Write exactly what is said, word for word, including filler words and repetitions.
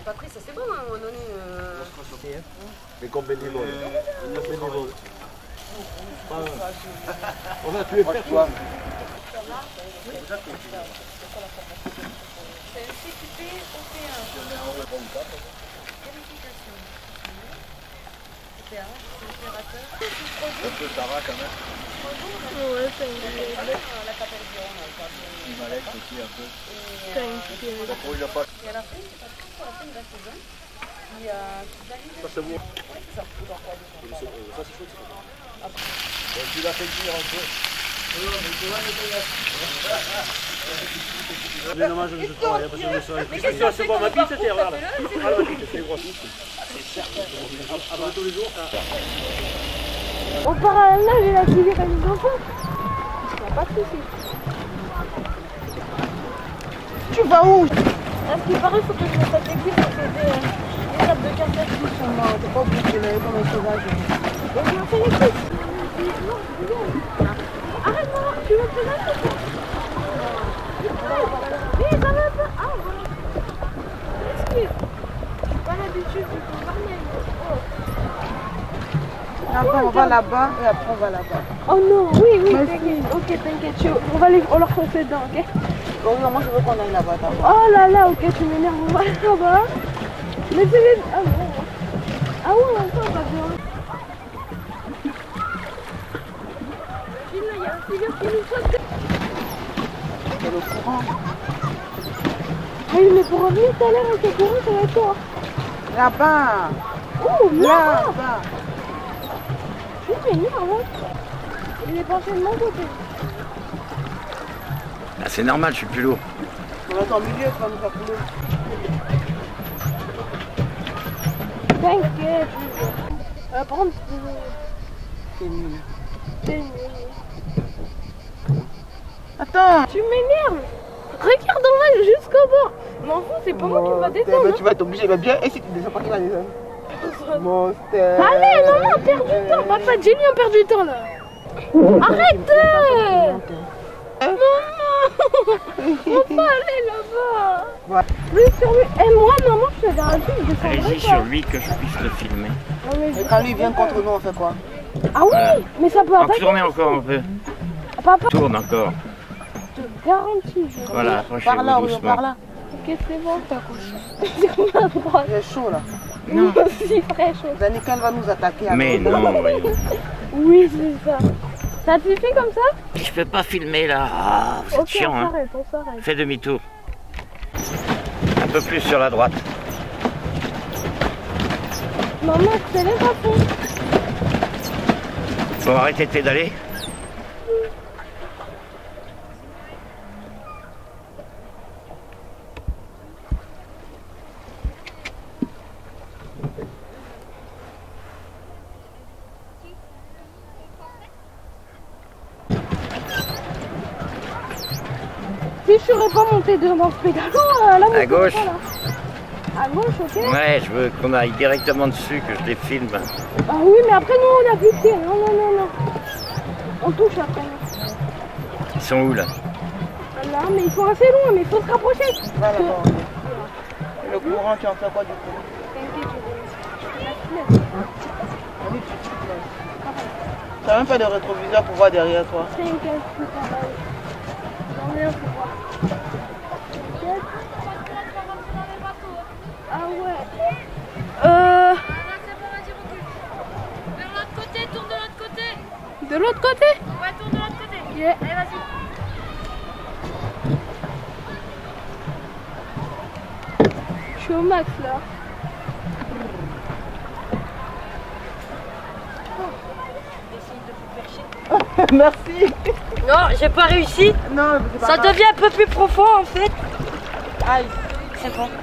Patrice, c'est bon à un moment donné. Euh... Mais comme bénévole. Comme bénévole. On a tué personne. C'est un C Q P O P un. Qualification. O P A, opérateur. Un peu ça va quand même. Ouais, c'est une La capelle du Rhône. Il m'allait aussi un peu. Et à la fin, c'est pas tout pour la fin de la saison. Il y a Ça c'est bon. ça fout dans quoi de Ça c'est chouette. Bon, tu l'as fait dire un peu. C'est dommage, je ne travaille pas sur le sol. Mais qu'est-ce que c'est pour ma piste, c'était regarde. Ah, la piste, c'est gros. C'est certain. Après tous les jours, ça. Au parallèle, là, j'ai activé la mise en place. Il n'y a pas de soucis. Tu vas où? À ce qui paraît, il faut que je me fasse équipe parce que j'ai des tables de cartes qui sont mortes. T'es pas obligé de lever comme un sauvage. Donc, je me fais l'équipe. Arrête-moi, tu veux te faire l'équipe? Oui, ça va pas. Ah, voilà. Excuse. J'ai pas l'habitude de te parler. Après, on va là-bas et après, on va là-bas. Oh non, oui, oui, t'inquiète. Ok, t'inquiète. tu- On va les... on leur foncer dedans, ok? Donc, non, moi, je veux qu'on aille là-bas d'abord. Oh là là, ok, tu m'énerves, on va là-bas. Mais c'est les... Ah ouais, ah ouais, encore, on va bien. Il y a un tigre qui nous saute. C'est le courant. Oui, mais pour revenir tout à l'heure avec le courant, ça va être quoi? Là-bas. Ouh, là-bas. Là-bas. Tu m'énerves, hein. Il est penché de mon côté. Ah, c'est normal, je suis plus lourd. On va être en milieu, tu vas nous faire couler. T'inquiète. On va prendre... C'est nul. C'est nul. Attends. Tu m'énerves. Regarde en bas jusqu'au bord. M'en fous, c'est pas moi qui va descendre. Mais tu vas être obligé, mais bien. Et si tu descends pas, qui va descendre? Monster. Allez, non, non, perds du temps. Papa, Jenny, on perd du temps là. Arrête. Maman. On va aller là-bas. Ouais. Lui sur lui. Et moi, maman, je te garantis, je descendrai Allez-y pas. sur lui que je puisse le filmer. Non, mais Et quand lui vient contre nous, on fait quoi? Ah oui, Voilà. mais ça peut En attaquer. tournez encore un peu. Papa, Tourne encore. je te garantis. Je... Voilà, Par là, approchez-vous oui, par doucement. là. Ok, c'est bon, ça couche. Sur ma droite. J'ai chaud là. Non. Moi aussi, très chaud. Daniel va nous attaquer. alors. Mais non, voyons. Oui, c'est ça. Ça te suffit comme ça? Je peux pas filmer là. Ah, vous êtes Ok, chiant, on hein. s'arrête, on s'arrête. Fais demi-tour. Un peu plus sur la droite. Maman, c'est les papous. Faut arrêter de pédaler. Si je serais pas monté devant ce pédalo, euh, là, À gauche. Pas, là. À gauche, ok. Ouais, je veux qu'on aille directement dessus, que je les filme. Ah oui, mais après, nous, on a plus de pied. Non, non, non, non. On touche après. Ils sont où là? Là, mais ils sont assez loin, mais il faut se rapprocher. Va là-bas. ok. Et le courant, tu en fais quoi du coup? T'inquiète, je vais la Allez, tu te laisses. T'as même pas de rétroviseur pour voir derrière toi. T'inquiète, c'est pareil. J'en ai un pour voir. T'inquiète. Ah ouais. Euh... Vers l'autre côté, tourne de l'autre côté. De l'autre côté? Ouais, tourne de l'autre côté. Yeah. Allez, vas-y. Je suis au max là. Merci. Non, j'ai pas réussi. Non, c'est pas Ça grave. devient un peu plus profond en fait. Aïe. C'est bon.